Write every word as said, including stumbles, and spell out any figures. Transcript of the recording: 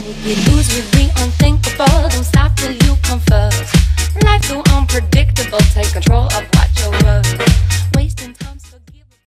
We lose with the unthinkable. Don't stop till you come first. Life so unpredictable. Take control of